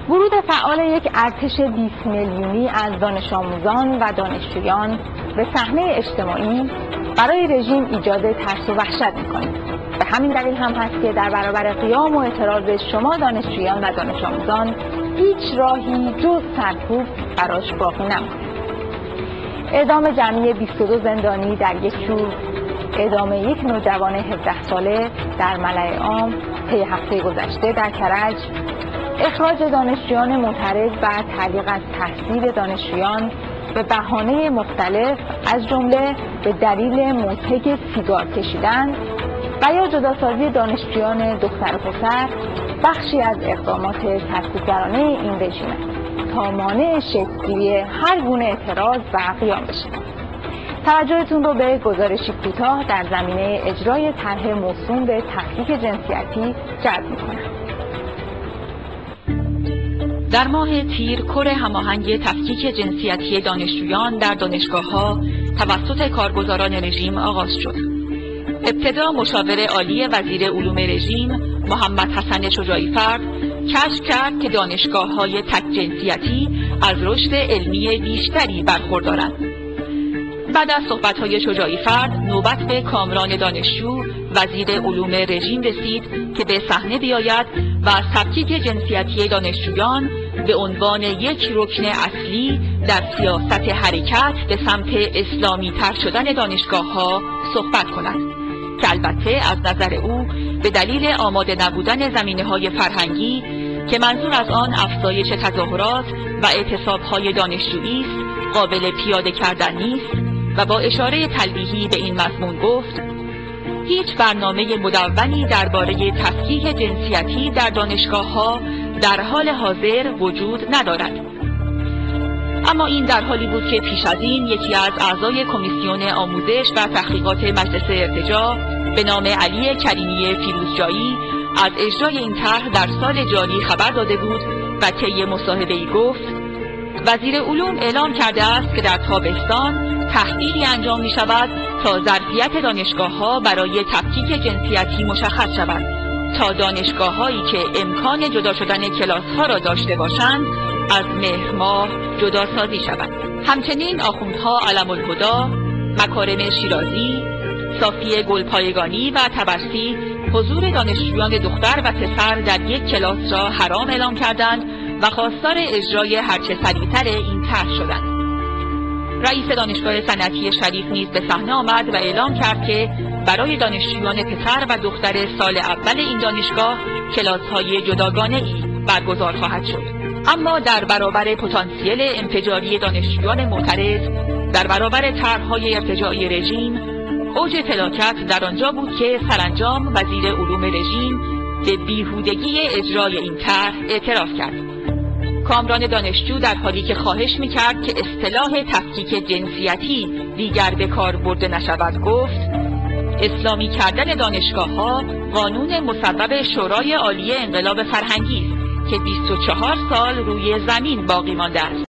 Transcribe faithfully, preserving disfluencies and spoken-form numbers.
ورود فعال یک ارتش بیست میلیونی از دانش آموزان و دانشجویان به صحنه اجتماعی برای رژیم ایجاد ترس و وحشت می‌کند. به همین دلیل هم هست که در برابر قیام و اعتراض شما دانشجویان و دانش آموزان هیچ راهی جز سرکوب براش باقی نمانده. اعدام جمعی بیست و دو زندانی در یک جور، اعدام یک نوجوان هفده ساله در ملأ عام طی هفته گذشته در کرج، اخراج دانشجویان معترض و تعلیق از تحصیل دانشجویان به بهانه مختلف از جمله به دلیل منتج سیگار کشیدن و یا جداسازی دانشجویان دختر و پسر بخشی از اقدامات سرکوبگرانه این رژیم تا مانع شکل‌گیری هر گونه اعتراض و قیام بشه. توجهتون رو به گزارشی کوتاه در زمینه اجرای طرح موسوم به تفکیک جنسیتی جلب می‌کنم. در ماه تیر کور هماهنگ تفکیک جنسیتی دانشجویان در دانشگاه‌ها توسط کارگزاران رژیم آغاز شد. ابتدا مشاور عالی وزیر علوم رژیم محمد حسن شجاعی‌فرد کشف کرد که دانشگاه‌های تک جنسیتی از رشد علمی بیشتری برخوردارند. بعد از صحبت‌های شجاعی‌فرد نوبت به کامران دانشجو وزیر علوم رژیم رسید که به صحنه بیاید و تفکیک جنسیتی دانشجویان به عنوان یک رکن اصلی در سیاست حرکت به سمت اسلامی تر شدن دانشگاه‌ها صحبت کند که البته از نظر او به دلیل آماده نبودن زمینه‌های فرهنگی که منظور از آن افزایش تظاهرات و اعتصاب‌های دانشجویی است قابل پیاده کردن نیست و با اشاره تلویحی به این مضمون گفت هیچ برنامه مدونی درباره تفکیک جنسیتی در دانشگاه‌ها در حال حاضر وجود ندارد. اما این در حالی بود که پیش از این یکی از اعضای کمیسیون آموزش و تحقیقات مجلس ارتجاع به نام علی کریمی فیروزجایی از اجرای این طرح در سال جاری خبر داده بود و طی مصاحبه‌ای گفت وزیر علوم اعلام کرده است که در تابستان تحقیقی انجام می شود تا ظرفیت دانشگاه‌ها برای تفکیک جنسیتی مشخص شود تا دانشگاه‌هایی که امکان جدا شدن کلاس‌ها را داشته باشند از مهر ماه جدا سازی شود. همچنین آخوندها علم الهدی، مکارم شیرازی، صافی گلپایگانی و تبرسی حضور دانشجویان دختر و پسر در یک کلاس را حرام اعلام کردند و خواستار اجرای هرچه سریعتر این طرح شدند. رئیس دانشگاه صنعتی شریف نیز به صحنه آمد و اعلام کرد که برای دانشجویان پسر و دختر سال اول این دانشگاه کلاس‌های جداگانه‌ای برگزار خواهد شد. اما در برابر پتانسیل انفجاری دانشجویان معترض در برابر طرح‌های ارتجاعی رژیم اوج فلاکت در آنجا بود که سرانجام وزیر علوم رژیم به بیهودگی اجرای این طرح اعتراف کرد. کامران دانشجو در حالی که خواهش می‌کرد که اصطلاح تفکیک جنسیتی دیگر به کار برده نشود گفت اسلامی کردن دانشگاه‌ها قانون مصوب شورای عالی انقلاب فرهنگی است که بیست و چهار سال روی زمین باقی مانده است.